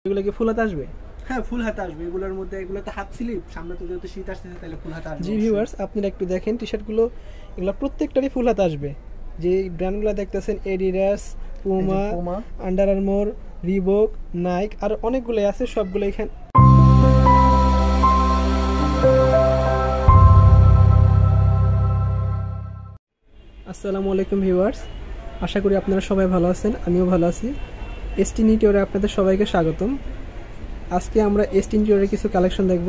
এগুলো কি ফুল হাতা আসবে? হ্যাঁ, ফুল হাতা আসবে। এগুলোর মধ্যে এগুলো তো হাফ স্লিভ, সামনে তো যেহেতু শীত আসছে তাহলে ফুল হাতা আসবে। জি ভিউয়ার্স, আপনারা একটু দেখেন টি-শার্টগুলো, এগুলো প্রত্যেকটারই ফুল হাতা আসবে। যে ব্র্যান্ডগুলো দেখতেছেন Adidas, Puma, Under Armour, Reebok, Nike আর অনেকগুলো আছে, সবগুলো এখানে। আসসালামু আলাইকুম ভিউয়ার্স, আশা করি আপনারা সবাই ভালো আছেন, আমিও ভালো আছি। এসটি নিটিওরে আপনাদের সবাইকে স্বাগতম। আজকে আমরা এসটি নিটিওরের কিছু কালেকশন দেখব।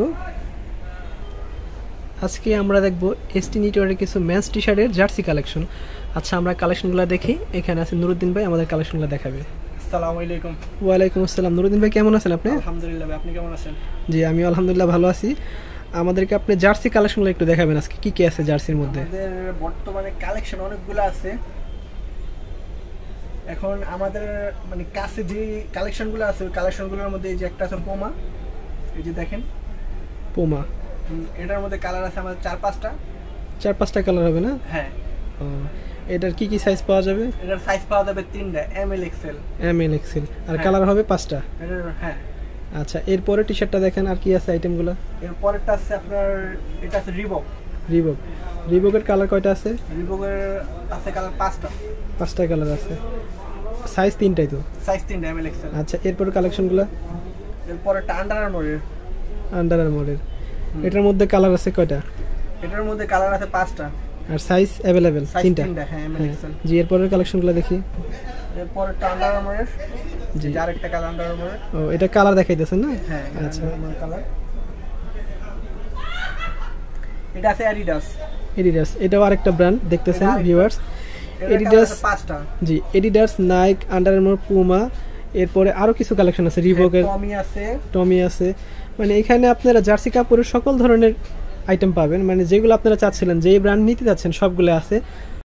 আজকে আমরা দেখব এসটি নিটিওরের কিছু মেন্স টি শার্টের জার্সি কালেকশন। আচ্ছা, আমরা কালেকশনগুলো দেখি। এখানে আছে নুরুদ্দিন ভাই, আমাদের কালেকশনগুলো দেখাবে। আসসালামু আলাইকুম। ওয়ালাইকুম আসসালাম। নুরুদ্দিন ভাই কেমন আছেন আপনি? আলহামদুলিল্লাহ ভাই, আপনি কেমন আছেন? জি, আমি আলহামদুলিল্লাহ ভালো আছি। আমাদেরকে আপনি জার্সি কালেকশনগুলো একটু দেখাবেন আজকে কি কি আছে জার্সির মধ্যে। আমাদের বর্তমানে কালেকশন অনেকগুলো আছে। এখন আমাদের মানে কাছে যে কালেকশনগুলো আছে ওই কালেকশনগুলোর মধ্যে এই যে একটা আছে পুমা, এই যে দেখেন পুমা। এটার মধ্যে কালার আছে আমাদের 4-5টা। 4-5টা কালার হবে না? হ্যাঁ। এটার কি কি সাইজ পাওয়া যাবে? এটার সাইজ পাওয়া যাবে 3টা, এমএল এক্সেল। M L XL. আর কালার হবে 5টা। হ্যাঁ। আচ্ছা, এরপরে টি-শার্টটা দেখেন আর কি আছে আইটেমগুলো। এরপরেরটা আছে আপনার, এটা আছে রিবক। রিবকের কালার কয়টা আছে? রিবকের আছে কালার 5টা। 5টা কালার আছে, সাইজ 3টাই তো? সাইজ 3টা, এমএল এক্সেল। আচ্ছা, এরপরে কালেকশনগুলো। এরপরেরটা আন্ডার আর্মোরের। আন্ডার আর্মোরের। এটার মধ্যে কালার আছে কয়টা? এটার মধ্যে কালার আছে 5টা। আর সাইজ अवेलेबल 3টা? হ্যাঁ, এমএল এক্সেল। জি, এরপরের কালেকশনগুলো দেখি। এরপরেরটা আন্ডার আর্মোরের। জি, আরেকটা কালার আন্ডার আর্মোরের। ও, এটা কালার দেখাইতেছেন না? হ্যাঁ, আচ্ছা। কালার এটা আছে এডিডাস। এটাও আরেকটা ব্র্যান্ড দেখতেছেন ভিউয়ার্স। এডিডাস 5টা। জি, Adidas, Nike, Under Armour, Puma. এরপরে আরো কিছু কালেকশন আছে, রিবকের, টমি আছে। মানে এখানে আপনারা জার্সি কাপড়ের সকল ধরনের আইটেম পাবেন, মানে যেগুলো আপনারা চাচ্ছিলেন, যেই ব্র্যান্ড নিতে যাচ্ছেন সবগুলো আছে।